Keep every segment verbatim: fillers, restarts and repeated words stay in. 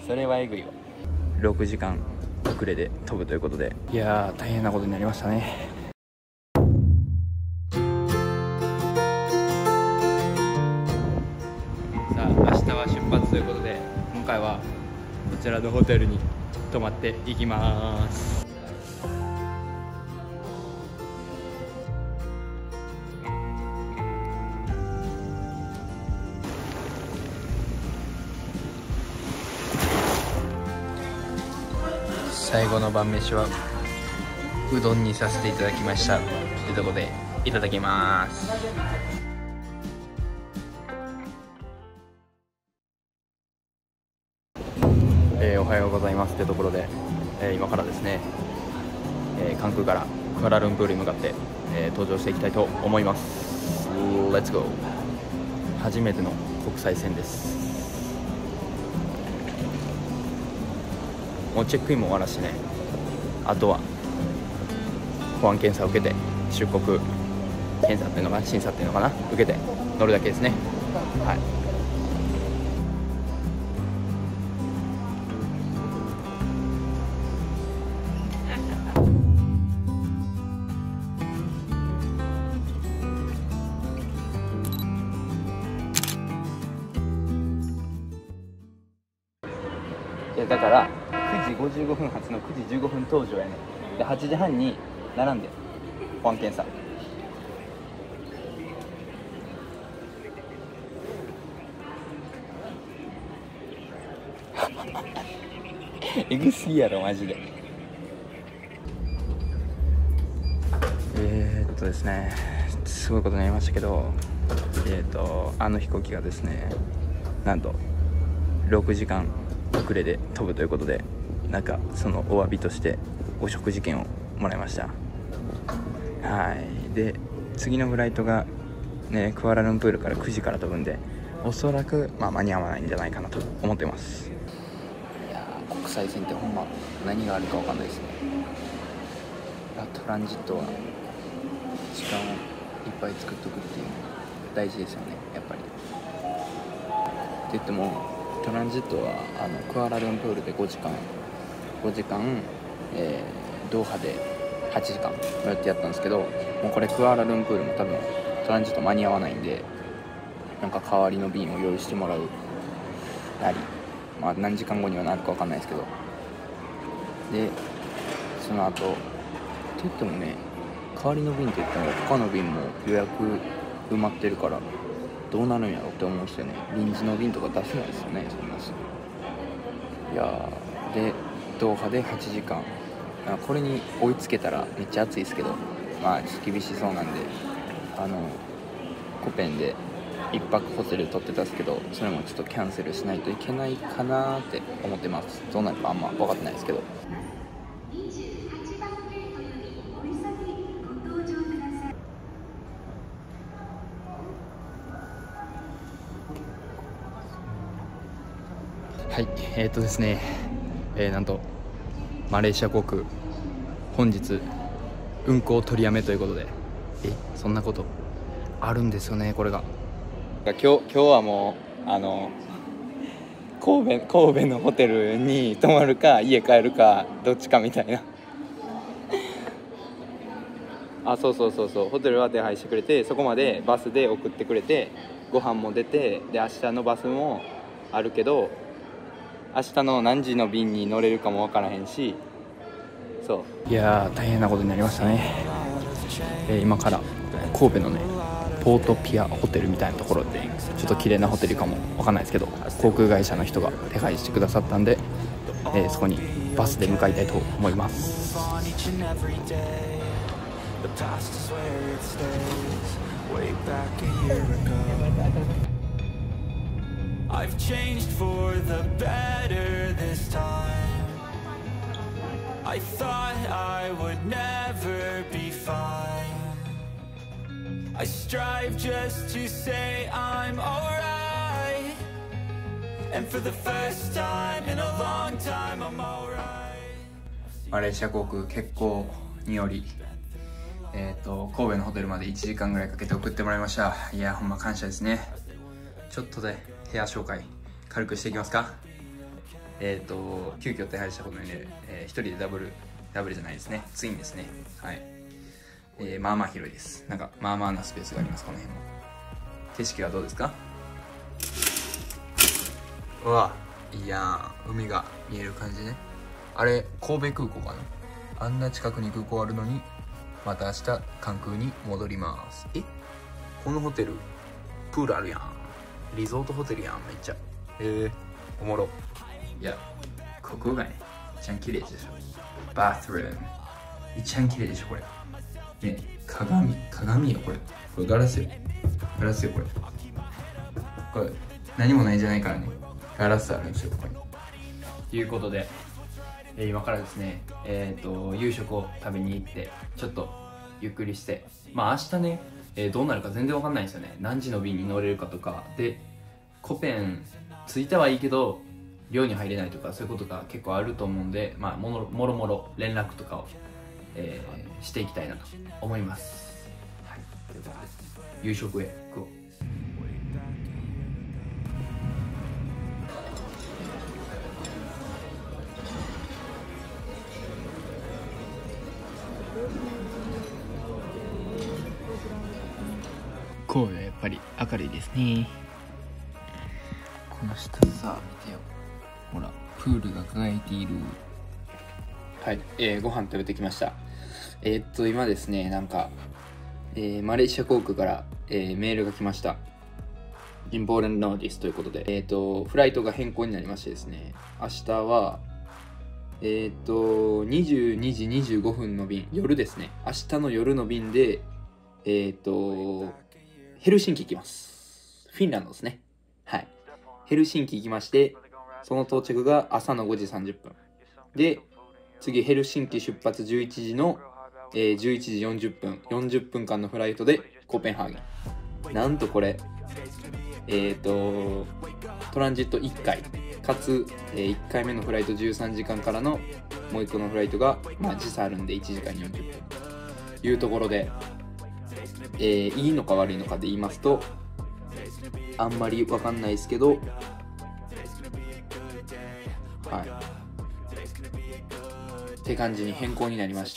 それはえぐいわ。ろくじかん遅れで飛ぶということで、いやー大変なことになりましたね。さあ明日は出発ということで、今回はこちらのホテルに泊まっていきます。最後の晩飯はうどんにさせていただきましたというところで、いただきます。えー、おはようございますというところで、えー、今からですね、えー、関空からクアラルンプールに向かって、えー、登場していきたいと思います。レッツゴー。初めての国際線です。もうチェックインも終わらしてね、あとは保安検査を受けて、出国検査っていうのかな、審査っていうのかな、受けて乗るだけですね。はい。いやだからくじごじゅうごふん発のくじじゅうごふん搭乗やねん。ではちじはんに並んで保安検査。えぐすぎやろマジで。えー、っとですねすごいことになりましたけど、えー、っとあの飛行機がですね、なんとろくじかん遅れで飛ぶということで、なんかそのお詫びとしてお食事券をもらいました。はい。で次のフライトがね、クアラルンプールからくじから飛ぶんで、おそらく、まあ、間に合わないんじゃないかなと思ってます。いやー国際線ってほんま何があるか分かんないですね。トランジットは時間をいっぱい作っとくっていうの大事ですよね、やっぱり。って言ってもトランジットはあのクアラルンプールでごじかんごじかん、えー、ドーハではちじかんこうやってやったんですけど、もうこれクアラルンプールも多分トランジット間に合わないんで、なんか代わりの便を用意してもらうなり、まあ何時間後にはなるか分かんないですけど、でその後って言ってもね、代わりの便って言っても他の便も予約埋まってるからどうなるんやろって思うんですよね。臨時の便とか出せないですよね、そんなすぐ。いやーでドーハではちじかん、これに追いつけたらめっちゃ暑いですけど、まあちょっと厳しそうなんで、あのコペンで一泊ホテル取ってたんですけど、それもちょっとキャンセルしないといけないかなって思ってます。どうなるかあんま分かってないですけど。はい、えー、っとですね、えー、なんとマレーシア航空本日運航取りやめということで、えそんなことあるんですよね。これが今日今日はもうあの神戸神戸のホテルに泊まるか家帰るかどっちかみたいなあ、そうそうそうそう、ホテルは手配してくれて、そこまでバスで送ってくれて、ご飯も出て、で明日のバスもあるけど明日の何時の便に乗れるかも分からへんし、そういやー大変なことになりましたね。えー、今から神戸のねポートピアホテルみたいなところで、ちょっと綺麗なホテルかも分かんないですけど、航空会社の人が手配してくださったんで、えー、そこにバスで向かいたいと思います。I've changed for the better this time. I thought I would never be fine. I strive just to say I'm alright. And for the first time in a long time I'm alright. マレーシア航空欠航により、えーと神戸のホテルまでいちじかんぐらいかけて送ってもらいました。いやほんま感謝ですね。ちょっとで部屋紹介軽くしていきますか。 えっ、ー、と急遽手配したことにね、えー、ひとりでダブルダブルじゃないですね、ツインですね。はい、えー、まあまあ広いです。なんかまあまあなスペースがあります。この辺も景色はどうですか？うわ、いいやん、海が見える感じね。あれ神戸空港かな。あんな近くに空港あるのにまた明日関空に戻ります。え、このホテルプールあるやん。リゾートホテルやん、めっちゃ。えー、おもろ。いや、ここがね一番綺麗でしょ。バスルーム一番綺麗でしょこれね。鏡鏡よこれ。これガラスよ、ガラスよこれ。これ何もないんじゃないからね、ガラスあるんですよここに。ということで、えー、今からですね、えーと夕食を食べに行ってちょっとゆっくりして、まあ明日ね、えー、どうなるか全然わかんないんですよね。何時の便に乗れるかとかで、コペン着いたはいいけど寮に入れないとかそういうことが結構あると思うんで、まあもろもろもろ連絡とかを、えー、していきたいなと思います。はい、ということで夕食へ行こう。神戸はやっぱり明るいですね。この下さ見てよ、ほらプールが輝いている。はい、えー、ご飯食べてきました。えー、っと今ですね、なんか、えー、マレーシア航空から、えー、メールが来ました。Important Notice ということで、えー、っとフライトが変更になりましてですね、明日はえー、っとにじゅうにじにじゅうごふんの便、夜ですね、明日の夜の便でえー、っとヘルシンキ行きます。フィンランドですね。はい。ヘルシンキ行きまして、その到着が朝のごじさんじゅっぷん。で、次ヘルシンキ出発じゅういちじの、えー、じゅういちじよんじゅっぷん。よんじゅっぷんかんのフライトでコペンハーゲン。なんとこれ、えっと、トランジットいっかい。かつ、えー、いっかいめのフライトじゅうさんじかんからのもういっこのフライトが、まあ時差あるんでいちじかんよんじゅっぷん。というところで、えー、いいのか悪いのかで言いますと、あんまり分かんないですけど、はいって感じに変更になりました。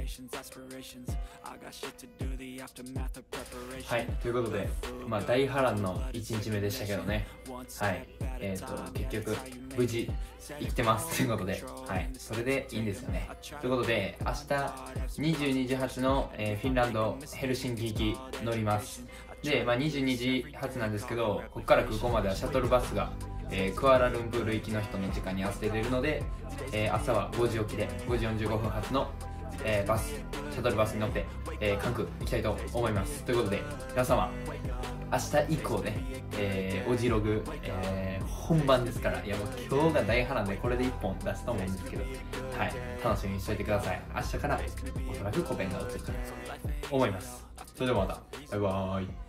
はい、ということで、まあ大波乱のいちにちめでしたけどね、はい、えーと結局無事生きてますということで、はい、それでいいんですよね。ということで、明日にじゅうにじ発の、えー、フィンランドヘルシンキ行き乗ります。で、まあ、にじゅうにじ発なんですけど、ここから空港まではシャトルバスが、えー、クアラルンプール行きの人の時間に合わせて出るので、えー、朝はごじ起きでごじよんじゅうごふん発の、えー、バスシャトルバスに乗って、えー、関空行きたいと思います。ということで、皆様明日以降ね、えー、オジログ、えー、本番ですから、いやもう今日が大波乱でこれでいっぽん出すと思うんですけど、はい、楽しみにしておいてください。明日からおそらくコペンが映るかと思います。それではまた、バイバーイ。